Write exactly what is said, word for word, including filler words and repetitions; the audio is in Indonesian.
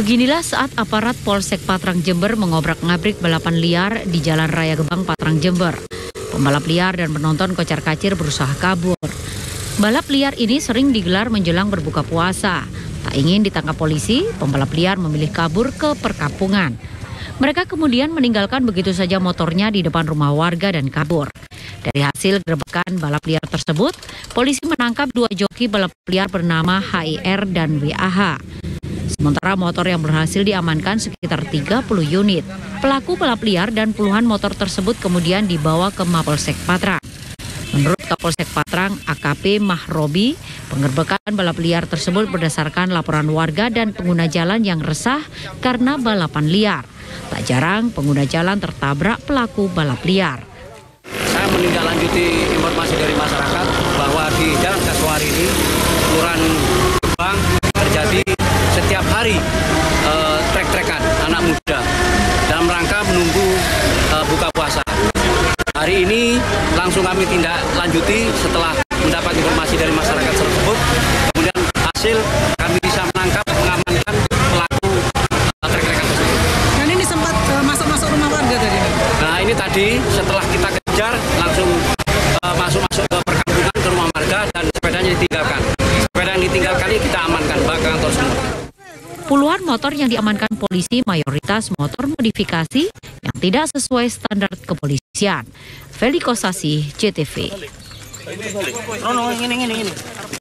Beginilah saat aparat Polsek Patrang Jember mengobrak-ngabrik balapan liar di Jalan Raya Gebang Patrang Jember. Pembalap liar dan penonton kocar-kacir berusaha kabur. Balap liar ini sering digelar menjelang berbuka puasa. Tak ingin ditangkap polisi, pembalap liar memilih kabur ke perkampungan. Mereka kemudian meninggalkan begitu saja motornya di depan rumah warga dan kabur. Dari hasil gerebekan balap liar tersebut, polisi menangkap dua joki balap liar bernama H I R dan W A H. Sementara motor yang berhasil diamankan sekitar tiga puluh unit. Pelaku balap liar dan puluhan motor tersebut kemudian dibawa ke Mapolsek Patrang. Menurut Kapolsek Patrang, A K P Mahrobi, penggerbekan balap liar tersebut berdasarkan laporan warga dan pengguna jalan yang resah karena balapan liar. Tak jarang pengguna jalan tertabrak pelaku balap liar. Saya menindaklanjuti informasi dari masyarakat bahwa di Jalan Kasuari ini, Kelurahan Gebang, terjadi setiap hari uh, trek-trekan anak muda dalam rangka menunggu uh, buka puasa. Hari ini langsung kami tindak lanjuti setelah mendapat informasi dari masyarakat tersebut. Kemudian hasil kami bisa menangkap mengamankan pelaku uh, trek-trekan tersebut. Dan ini sempat uh, masuk-masuk rumah warga tadi? Nah ini tadi setelah kita kejar langsung uh, masuk-masuk ke perkampungan ke rumah warga dan sepedanya ditinggalkan. Sepeda yang ditinggalkan ini kita amankan bak kantor semua. Puluhan motor yang diamankan polisi mayoritas motor modifikasi yang tidak sesuai standar kepolisian. Feli Kosasi, C T V.